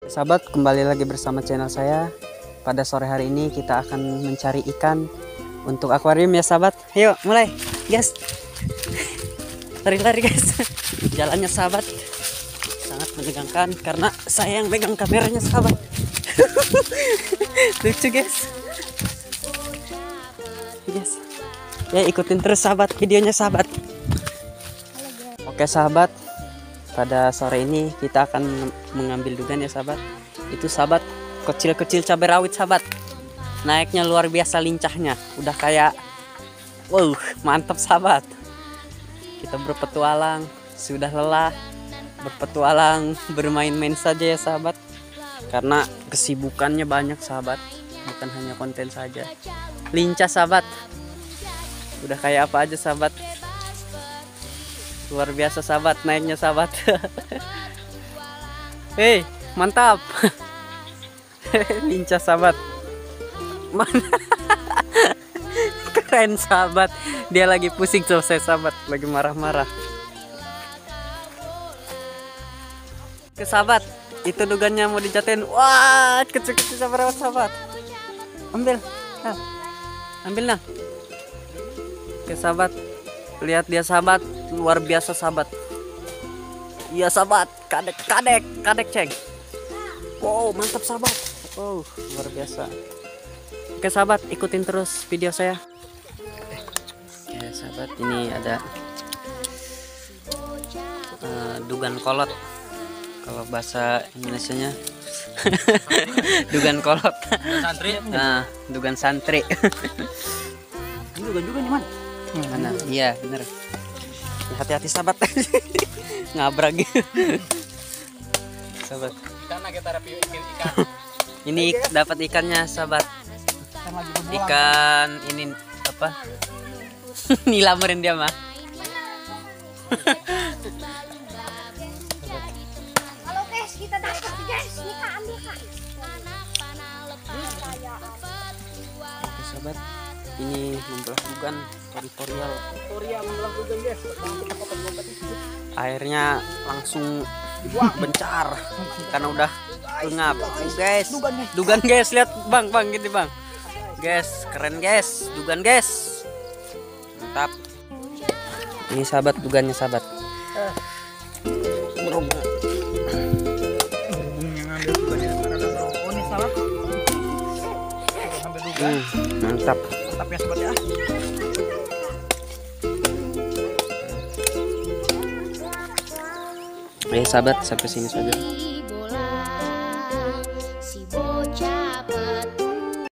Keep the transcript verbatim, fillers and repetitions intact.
Sahabat, kembali lagi bersama channel saya. Pada sore hari ini kita akan mencari ikan untuk akuarium ya sahabat. Yuk mulai guys. Lari-lari guys. Jalannya sahabat sangat menegangkan karena saya yang pegang kameranya sahabat. Lucu guys. Yes. Ya ikutin terus sahabat videonya sahabat. Oke sahabat, pada sore ini kita akan mengambil dugan ya sahabat. Itu sahabat kecil-kecil cabai rawit sahabat. Naiknya luar biasa lincahnya. Udah kayak wow, mantap sahabat. Kita berpetualang, sudah lelah berpetualang, bermain-main saja ya sahabat. Karena kesibukannya banyak sahabat, bukan hanya konten saja. Lincah sahabat. Udah kayak apa aja sahabat. Luar biasa sahabat naiknya sahabat. Hei, mantap. Lincah sahabat. Mana? Keren sahabat. Dia lagi pusing selesai sahabat, lagi marah-marah. Ke sahabat, itu dugannya mau dijatuhin. Wah, kecil-kecil sahabat sahabat. Ambil. Nah. Ambil nah. Oke sahabat. Lihat dia sahabat, luar biasa sahabat. Iya sahabat, kadek kadek kadek ceng. Wow, mantap sahabat. Oh, luar biasa. Oke sahabat, ikutin terus video saya. Oke sahabat, ini ada uh, dugan kolot. Kalau bahasa Indonesianya dugan kolot. Dugan santri. Nah, dugan santri. Ini dugan juga nih man. Mana? Iya bener. Hati-hati sahabat. Ngabrak gitu. Sahabat. Ikan kita review ikan. Ini dapat ikannya sahabat. Ikan ini apa? Nilamerin dia mah. Halo guys, kita dapat guys. Kita ambil kak. Oke sahabat. Ini membelah dugan teritorial. Teritorial membelah dugan guys. Airnya langsung bencar karena udah pengap. Oh, guys, dugan guys, lihat bang, bang gini bang. Guys, keren guys, dugan guys. Mantap. Ini sahabat dugannya sahabat. Berhubungnya ngambil dugannya karena oh ini salah. Ngambil dugan. Hmm, mantap. Mantap ya sobat ya. Ayo sahabat, sampai sini saja.